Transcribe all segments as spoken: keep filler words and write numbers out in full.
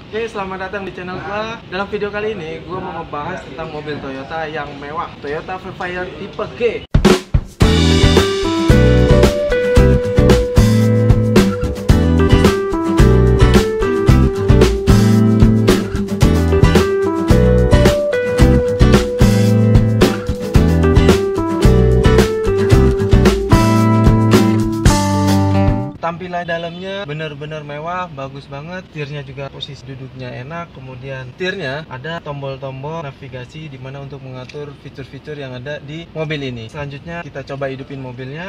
Oke, selamat datang di channel gua. Dalam video kali ini, gua mau ngebahas tentang mobil Toyota yang mewah, Toyota Velfire tipe G. Tampilan dalamnya benar-benar mewah, bagus banget. Setirnya juga posisi duduknya enak. Kemudian setirnya ada tombol-tombol navigasi dimana untuk mengatur fitur-fitur yang ada di mobil ini. Selanjutnya kita coba hidupin mobilnya.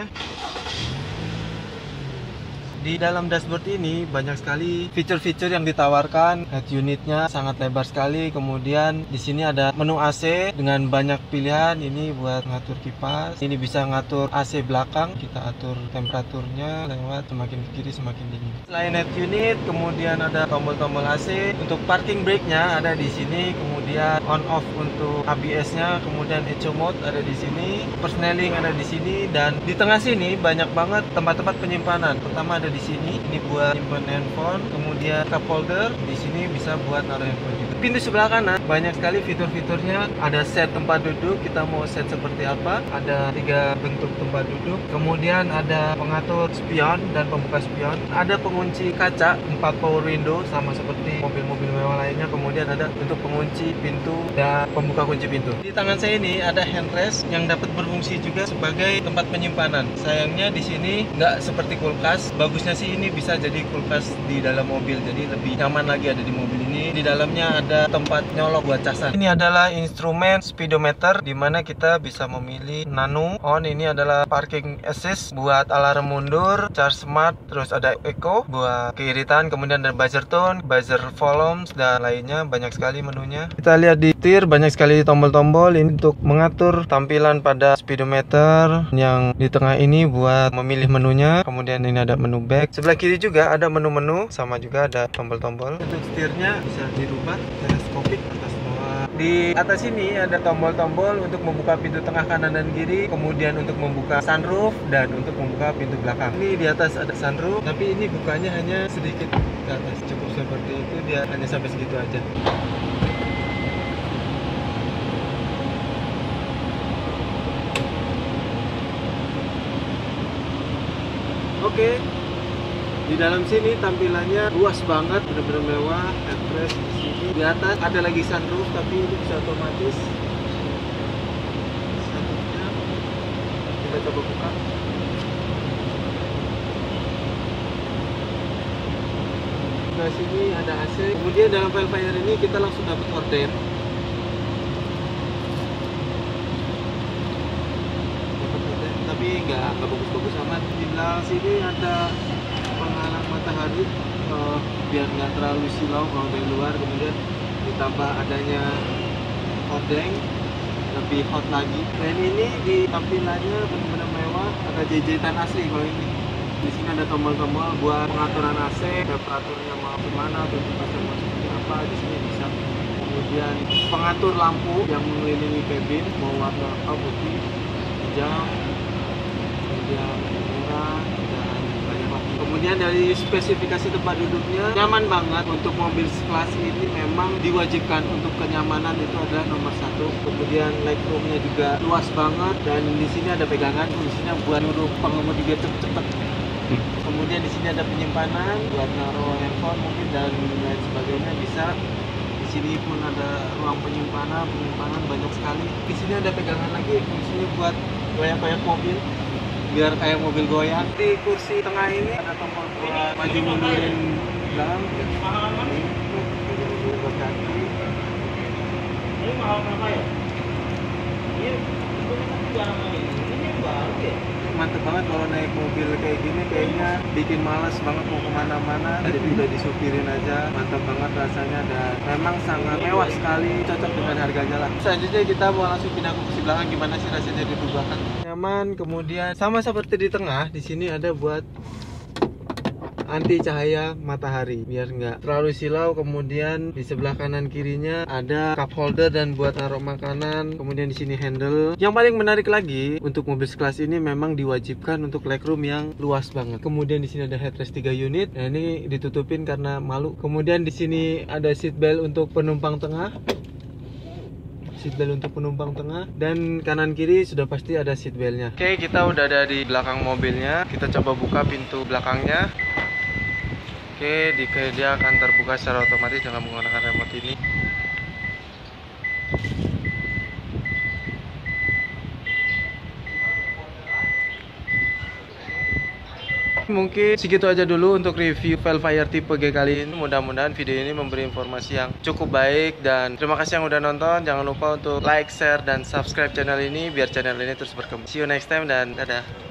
Di dalam dashboard ini banyak sekali fitur-fitur yang ditawarkan. Head unitnya sangat lebar sekali. Kemudian di sini ada menu A C dengan banyak pilihan. Ini buat ngatur kipas. Ini bisa ngatur A C belakang. Kita atur temperaturnya lewat semakin ke kiri semakin dingin. Selain head unit, kemudian ada tombol-tombol A C. Untuk parking brake-nya ada di sini. Kemudian on off untuk A B S-nya. Kemudian eco mode ada di sini. Persneling ada di sini. Dan di tengah sini banyak banget tempat-tempat penyimpanan. Pertama ada di sini, ini buat simpan handphone, kemudian cup holder, di sini bisa buat naruh handphone juga. Pintu sebelah kanan banyak sekali fitur-fiturnya. Ada set tempat duduk, kita mau set seperti apa. Ada tiga bentuk tempat duduk. Kemudian ada pengatur spion dan pembuka spion. Ada pengunci kaca, empat power window sama seperti mobil-mobil mewah lainnya. Kemudian ada untuk pengunci pintu dan pembuka kunci pintu. Di tangan saya ini ada handrest yang dapat berfungsi juga sebagai tempat penyimpanan. Sayangnya di sini nggak seperti kulkas. Bagusnya sih ini bisa jadi kulkas di dalam mobil, jadi lebih nyaman lagi ada di mobil ini. Di dalamnya ada tempat nyolok buat casan. Ini adalah instrumen speedometer di mana kita bisa memilih nano. On ini adalah parking assist buat alarm mundur, charge smart, terus ada eco buat keiritan, kemudian ada buzzer tone, buzzer volumes dan lainnya. Banyak sekali menunya. Kita lihat di setir banyak sekali tombol-tombol ini untuk mengatur tampilan pada speedometer. Yang di tengah ini buat memilih menunya. Kemudian ini ada menu back. Sebelah kiri juga ada menu-menu, sama juga ada tombol-tombol. Untuk setirnya bisa dirubah teleskopik atas bawah. Di atas ini ada tombol-tombol untuk membuka pintu tengah kanan dan kiri, kemudian untuk membuka sunroof dan untuk membuka pintu belakang. Ini di atas ada sunroof, tapi ini bukanya hanya sedikit ke atas, cukup seperti itu, dia hanya sampai segitu aja. Oke, di dalam sini tampilannya luas banget, benar-benar mewah. Headrest di sini, di atas ada lagi sunroof, tapi ini bisa otomatis. Satunya kita coba buka. Nah, sini ada A C. Kemudian dalam Velfire ini kita langsung dapat horden. Tapi nggak nggak bagus-bagus amat. Di belakang sini ada penghalang matahari uh, biar nggak terlalu silau kalau dari luar. Kemudian ditambah adanya hordeng, lebih hot lagi. Dan ini di tampilannya benar-benar mewah. Ada jejetan asli kalau ini. Di sini ada tombol-tombol buat pengaturan A C, temperaturnya mau gimana, temperaturnya mau seperti apa. Di sini bisa. Kemudian pengatur lampu yang mengelilingi kabin mau warna apa, putih, hijau, yang murah dan banyak lagi. Kemudian dari spesifikasi tempat duduknya nyaman banget. Untuk mobil sekelas ini memang diwajibkan untuk kenyamanan itu adalah nomor satu. Kemudian legroomnya juga luas banget dan di sini ada pegangan, fungsinya buat nyuruh pengemudi biar cepet-cepet. Kemudian di sini ada penyimpanan buat naruh handphone mungkin dan lain sebagainya bisa. Di sini pun ada ruang penyimpanan, penyimpanan banyak sekali. Di sini ada pegangan lagi, fungsinya buat goyang-goyang mobil biar kayak mobil goyang. Di kursi tengah ini ada tombol buat maju mundurin belakang. Ini buat kaki. Ini mahal berapa ya? Ini jarang lagi. Ini baru ya. Mantep banget kalau naik mobil kayak gini, kayaknya bikin males banget mau kemana-mana. Jadi udah disupirin aja, mantap banget rasanya dan memang sangat mewah sekali, cocok dengan harganya lah. Selanjutnya kita mau langsung pindah ke kursi belakang, gimana sih rasanya di belakang. Nyaman, kemudian sama seperti di tengah, di sini ada buat anti cahaya matahari biar nggak terlalu silau. Kemudian di sebelah kanan kirinya ada cup holder dan buat naruh makanan. Kemudian di sini handle. Yang paling menarik lagi untuk mobil sekelas ini memang diwajibkan untuk legroom yang luas banget. Kemudian di sini ada headrest tiga unit. Nah, ini ditutupin karena malu. Kemudian di sini ada seat belt untuk penumpang tengah. Seatbelt untuk penumpang tengah, dan kanan kiri sudah pasti ada seatbeltnya. Oke, kita udah ada di belakang mobilnya. Kita coba buka pintu belakangnya. Oke, di dia akan terbuka secara otomatis dengan menggunakan remote ini. Mungkin segitu aja dulu untuk review Velfire tipe G kali ini. Mudah-mudahan video ini memberi informasi yang cukup baik, dan terima kasih yang udah nonton. Jangan lupa untuk like, share, dan subscribe channel ini biar channel ini terus berkembang. See you next time dan dadah.